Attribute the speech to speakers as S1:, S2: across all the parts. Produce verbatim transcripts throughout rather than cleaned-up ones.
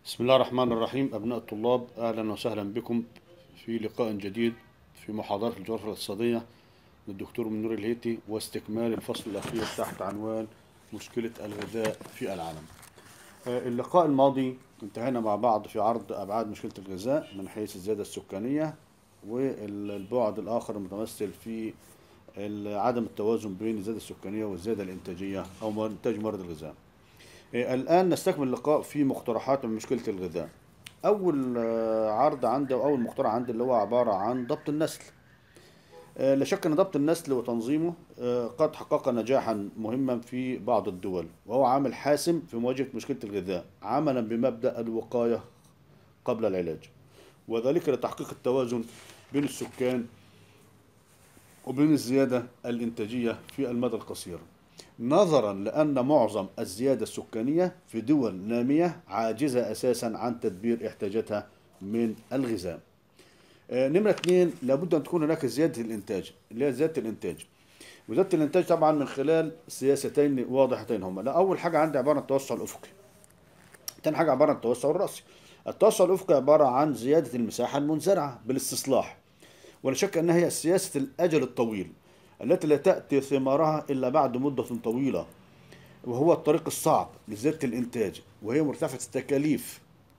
S1: بسم الله الرحمن الرحيم. أبناء الطلاب، أهلا وسهلا بكم في لقاء جديد في محاضرة الجغرافيا الاقتصادية للدكتور منير الهيتي، واستكمال الفصل الأخير تحت عنوان مشكلة الغذاء في العالم. آه، اللقاء الماضي انتهينا مع بعض في عرض أبعاد مشكلة الغذاء من حيث الزيادة السكانية، والبعد الآخر المتمثل في عدم التوازن بين الزيادة السكانية والزيادة الإنتاجية أو إنتاج موارد الغذاء. إيه، الآن نستكمل اللقاء في مقترحات من مشكلة الغذاء. أول آه، عرض عندي أو أول مقترح عندي اللي هو عبارة عن ضبط النسل. آه، لا شك أن ضبط النسل وتنظيمه آه، قد حقق نجاحا مهما في بعض الدول، وهو عامل حاسم في مواجهة مشكلة الغذاء، عملا بمبدأ الوقاية قبل العلاج، وذلك لتحقيق التوازن بين السكان وبين الزيادة الإنتاجية في المدى القصير، نظرا لأن معظم الزيادة السكانية في دول نامية عاجزة أساسا عن تدبير احتياجاتها من الغذاء. آه، نمرة اثنين، لابد أن تكون هناك زيادة الإنتاج، اللي هي زيادة الإنتاج. وزيادة الإنتاج طبعا من خلال سياستين واضحتين هما: لا، أول حاجة عندي عبارة عن التوسع الأفقي، تاني حاجة عبارة عن التوسع الرأسي. التوسع الأفقي عبارة عن زيادة المساحة المنزرعة بالاستصلاح، ولا شك أنها هي سياسة الأجل الطويل التي لا تأتي ثمارها إلا بعد مدة طويلة، وهو الطريق الصعب لزيادة الإنتاج، وهي مرتفعة التكاليف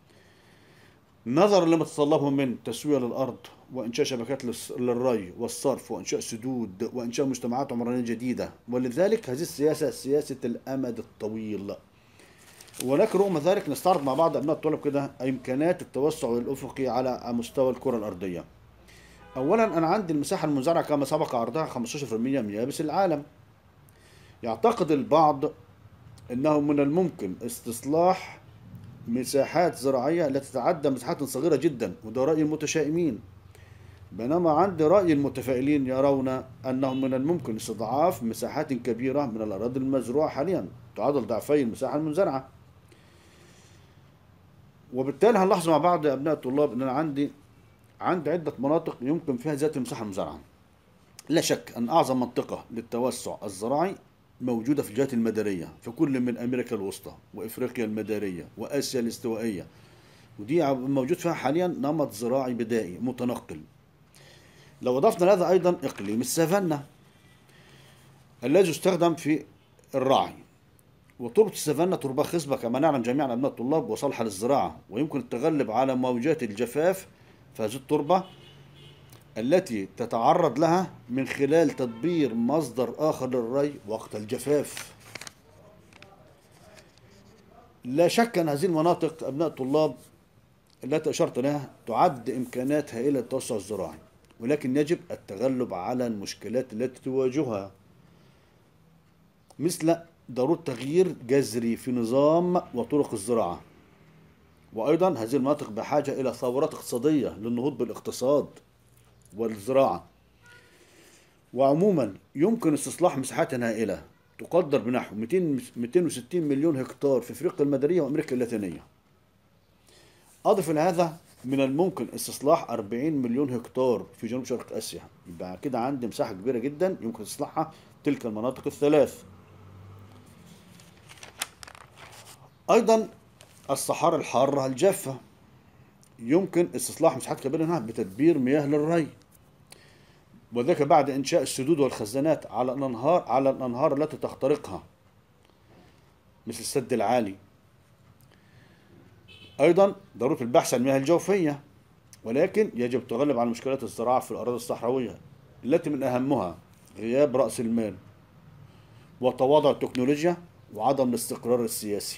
S1: نظرا لما تتطلبه من تسوية للأرض، وإنشاء شبكات للص- للري والصرف، وإنشاء سدود، وإنشاء مجتمعات عمرانية جديدة. ولذلك هذه السياسة سياسة الأمد الطويل. ولكن رغم ذلك نستعرض مع بعض أبناء الطلاب كده إمكانات التوسع الأفقي على مستوى الكرة الأرضية. أولا، أنا عندي المساحة المزرعة كما سبق عرضها خمستاشر بالمئة من يابس العالم. يعتقد البعض أنه من الممكن استصلاح مساحات زراعية لا تتعدى مساحات صغيرة جدا، وده رأي المتشائمين، بينما عند رأي المتفائلين يرون أنه من الممكن استضعاف مساحات كبيرة من الأراضي المزروعة حاليا تعادل ضعفي المساحة المنزرعة. وبالتالي هنلاحظ مع بعض يا أبناء الطلاب أن أنا عندي عندي عدة مناطق يمكن فيها زيادة المساحة المزرعة. لا شك أن أعظم منطقة للتوسع الزراعي موجودة في الجهات المدارية في كل من أمريكا الوسطى وإفريقيا المدارية وآسيا الاستوائية، ودي موجود فيها حاليا نمط زراعي بدائي متنقل. لو أضفنا لهذا أيضا إقليم السافانا الذي يستخدم في الرعي، وتربة السافانا تربة خصبة كما نعلم جميعا أبناء الطلاب، وصالحة للزراعة، ويمكن التغلب على موجات الجفاف في هذه التربة التي تتعرض لها من خلال تدبير مصدر آخر للري وقت الجفاف. لا شك أن هذه المناطق أبناء الطلاب التي أشرت لها تعد إمكانات هائلة للتوسع الزراعي، ولكن يجب التغلب على المشكلات التي تواجهها، مثل ضرورة تغيير جذري في نظام وطرق الزراعة. وأيضا هذه المناطق بحاجة إلى ثورات اقتصادية للنهوض بالاقتصاد والزراعة. وعموما يمكن استصلاح مساحات هائلة تقدر بنحو مئتين مئتين وستين مليون هكتار في افريقيا المدارية وامريكا اللاتينية. اضف الى هذا من الممكن استصلاح أربعين مليون هكتار في جنوب شرق اسيا، يبقى كده عندي مساحة كبيرة جدا يمكن استصلاحها تلك المناطق الثلاث. ايضا الصحاري الحارة الجافة يمكن استصلاح مساحات كبيرة منها بتدبير مياه للري، وذلك بعد انشاء السدود والخزانات على الانهار على الانهار التي تخترقها مثل السد العالي. أيضا ضرورة البحث عن المياه الجوفية، ولكن يجب التغلب على مشكلات الزراعة في الأراضي الصحراوية التي من أهمها غياب رأس المال وتواضع التكنولوجيا وعدم الاستقرار السياسي.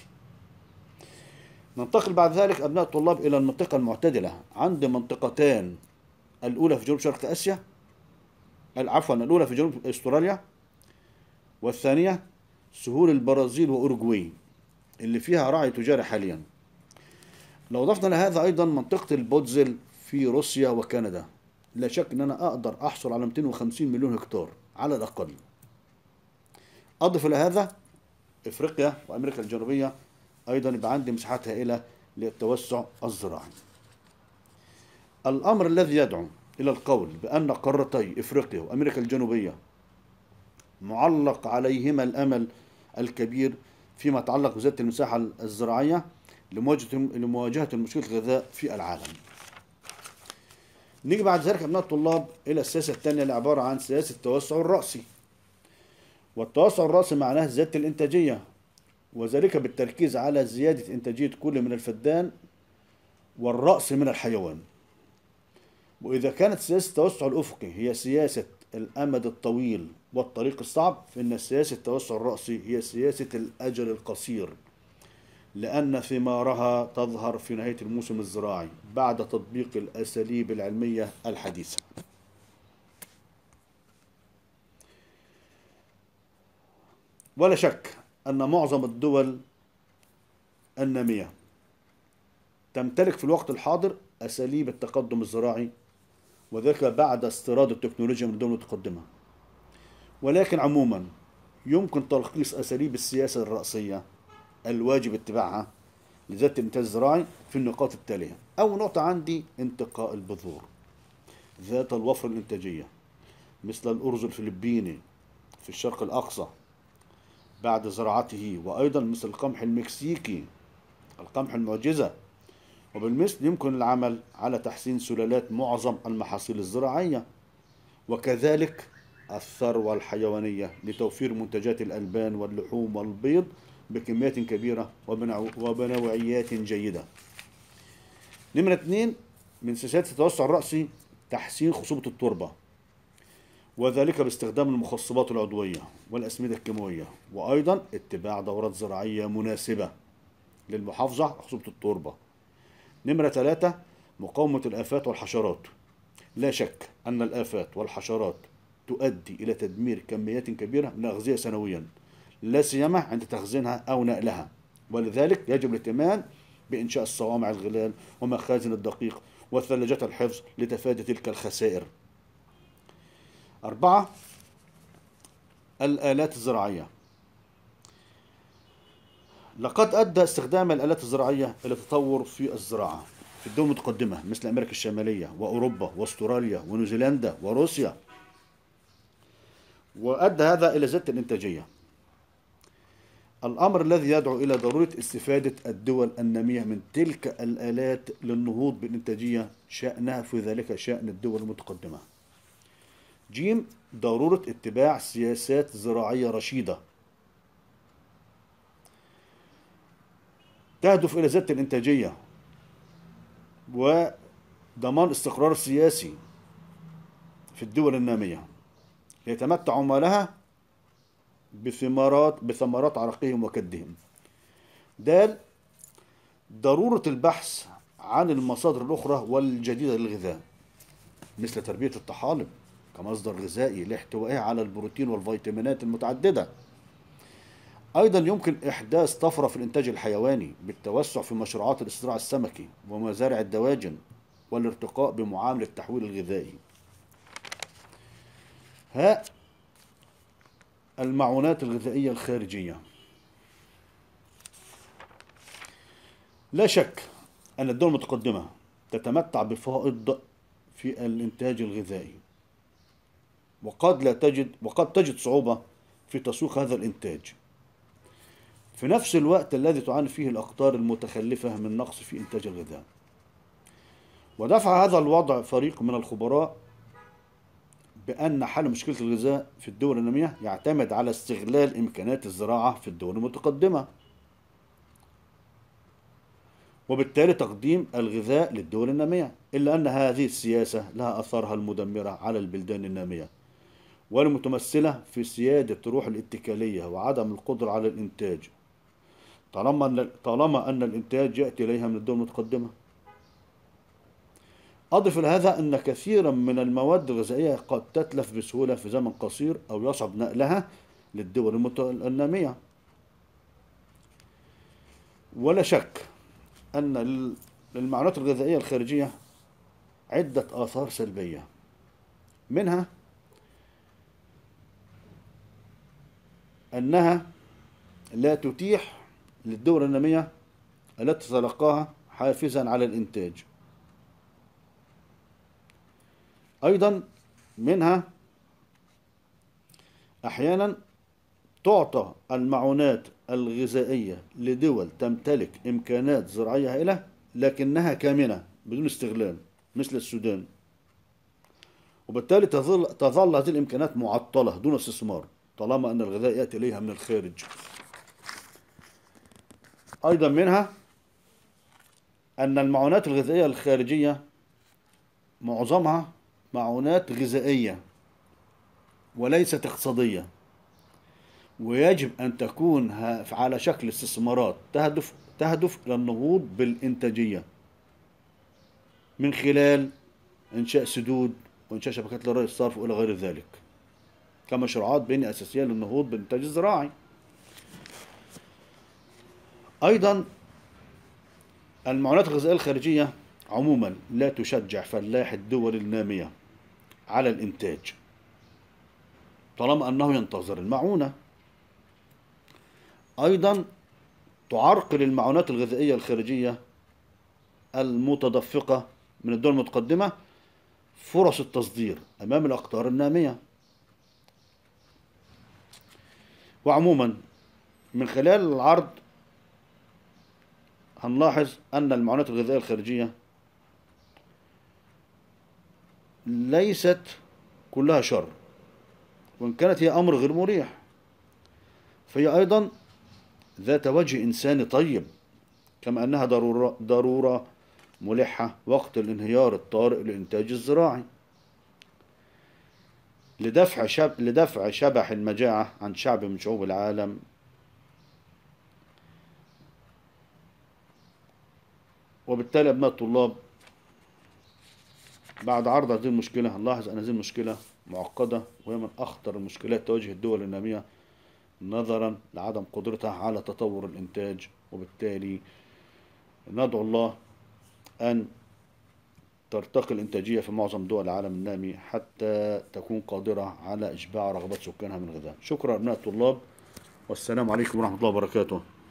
S1: ننتقل بعد ذلك أبناء الطلاب إلى المنطقة المعتدلة. عند منطقتان: الأولى في جنوب شرق آسيا، عفوا الأولى في جنوب أستراليا، والثانية سهول البرازيل وأوروغواي اللي فيها رعي تجاري حاليا. لو ضفنا لهذا أيضا منطقة البوتزل في روسيا وكندا، لا شك أن أنا أقدر أحصل على مئتين وخمسين مليون هكتار على الأقل. أضف إلى هذا إفريقيا وأمريكا الجنوبية، أيضا يبقى عندي مساحات هائلة للتوسع الزراعي. الأمر الذي يدعو إلى القول بأن قارتي إفريقيا وأمريكا الجنوبية معلق عليهما الأمل الكبير فيما يتعلق بزيادة المساحة الزراعية لمواجهة لمواجهة المشكلة الغذاء في العالم. نيجي بعد ذلك أبناء الطلاب إلى السياسة الثانية اللي عبارة عن سياسة التوسع الرأسي. والتوسع الرأسي معناه زيادة الإنتاجية، وذلك بالتركيز على زيادة إنتاجية كل من الفدان والرأس من الحيوان. وإذا كانت سياسة التوسع الأفقي هي سياسة الأمد الطويل والطريق الصعب، فإن سياسة التوسع الرأسي هي سياسة الأجل القصير، لأن ثمارها تظهر في نهاية الموسم الزراعي بعد تطبيق الأساليب العلمية الحديثة. ولا شك أن معظم الدول النامية تمتلك في الوقت الحاضر أساليب التقدم الزراعي، وذلك بعد استيراد التكنولوجيا من الدول المتقدمة. ولكن عموما يمكن تلخيص أساليب السياسة الرأسية الواجب اتباعها لزيادة الإنتاج الزراعي في النقاط التالية. أول نقطة عندي انتقاء البذور ذات الوفرة الإنتاجية، مثل الأرز الفلبيني في الشرق الأقصى بعد زراعته، وأيضا مثل القمح المكسيكي القمح المعجزة. وبالمثل يمكن العمل على تحسين سلالات معظم المحاصيل الزراعية، وكذلك الثروة الحيوانية لتوفير منتجات الألبان واللحوم والبيض بكميات كبيرة وبنوعيات جيدة. نمرة اثنين من سياسات التوسع الرأسي تحسين خصوبة التربة، وذلك باستخدام المخصبات العضوية والأسمدة الكيماوية، وأيضا اتباع دورات زراعية مناسبة للمحافظة على خصوبة التربة. نمرة ثلاثة مقاومة الآفات والحشرات. لا شك أن الآفات والحشرات تؤدي إلى تدمير كميات كبيرة من الأغذية سنويا، لا سيما عند تخزينها أو نقلها، ولذلك يجب الاهتمام بإنشاء الصوامع الغلال ومخازن الدقيق وثلاجات الحفظ لتفادي تلك الخسائر. أربعة الآلات الزراعية. لقد أدى استخدام الآلات الزراعية إلى تطور في الزراعة في الدول المتقدمة مثل أمريكا الشمالية وأوروبا وأستراليا ونيوزيلندا وروسيا، وأدى هذا إلى زيادة الإنتاجية، الأمر الذي يدعو إلى ضرورة استفادة الدول النامية من تلك الآلات للنهوض بالإنتاجية، شأنها في ذلك شأن الدول المتقدمة. جيم ضرورة اتباع سياسات زراعية رشيدة تهدف إلى زيادة الإنتاجية وضمان استقرار سياسي في الدول النامية ليتمتع عمالها بثمرات بثمرات عرقهم وكدهم. د ضرورة البحث عن المصادر الأخرى والجديدة للغذاء، مثل تربية الطحالب كمصدر غذائي لاحتوائها على البروتين والفيتامينات المتعددة. أيضا يمكن إحداث طفرة في الإنتاج الحيواني بالتوسع في مشروعات الاستزراع السمكي ومزارع الدواجن والارتقاء بمعاملة التحويل الغذائي. ها المعونات الغذائية الخارجية. لا شك أن الدول المتقدمة تتمتع بفائض في الإنتاج الغذائي، وقد لا تجد وقد تجد صعوبة في تسويق هذا الإنتاج في نفس الوقت الذي تعاني فيه الأقطار المتخلفة من نقص في إنتاج الغذاء. ودفع هذا الوضع فريق من الخبراء بأن حل مشكلة الغذاء في الدول النامية يعتمد على استغلال إمكانيات الزراعة في الدول المتقدمة، وبالتالي تقديم الغذاء للدول النامية، إلا أن هذه السياسة لها أثارها المدمرة على البلدان النامية، والمتمثلة في سيادة روح الاتكالية وعدم القدرة على الإنتاج، طالما أن طالما أن الإنتاج يأتي إليها من الدول المتقدمة. أضف إلى هذا أن كثيرا من المواد الغذائية قد تتلف بسهولة في زمن قصير أو يصعب نقلها للدول النامية. ولا شك أن للمعونات الغذائية الخارجية عدة آثار سلبية، منها أنها لا تتيح للدول النامية التي تتلقاها حافزا على الإنتاج. أيضا منها أحيانا تعطى المعونات الغذائية لدول تمتلك إمكانات زراعية هائلة لكنها كامنة بدون استغلال مثل السودان، وبالتالي تظل تظل هذه الإمكانات معطلة دون استثمار طالما أن الغذاء يأتي إليها من الخارج. أيضا منها أن المعونات الغذائية الخارجية معظمها معونات غذائية وليست اقتصادية، ويجب أن تكون على شكل استثمارات تهدف تهدف إلى النهوض بالإنتاجية من خلال إنشاء سدود وإنشاء شبكات للري الصرف وإلى غير ذلك كمشروعات بنية أساسية للنهوض بالإنتاج الزراعي. أيضا المعونات الغذائية الخارجية عموما لا تشجع فلاح الدول النامية على الإنتاج طالما أنه ينتظر المعونة. أيضا تعرقل المعونات الغذائية الخارجية المتدفقة من الدول المتقدمة فرص التصدير أمام الأقطار النامية. وعموما من خلال العرض هنلاحظ أن المعونات الغذائية الخارجية ليست كلها شر، وإن كانت هي أمر غير مريح فهي أيضا ذات وجه إنساني طيب، كما أنها ضرورة, ضرورة ملحة وقت الانهيار الطارئ للإنتاج الزراعي لدفع, شب... لدفع شبح المجاعة عن شعب من شعوب العالم. وبالتالي أبناء الطلاب بعد عرض هذه المشكلة نلاحظ أن هذه المشكلة معقدة وهي من أخطر المشكلات تواجه الدول النامية نظرا لعدم قدرتها على تطور الإنتاج، وبالتالي ندعو الله أن ترتقي الإنتاجية في معظم دول العالم النامي حتى تكون قادرة على إشباع رغبات سكانها من غذاء. شكرا أبناء الطلاب، والسلام عليكم ورحمة الله وبركاته.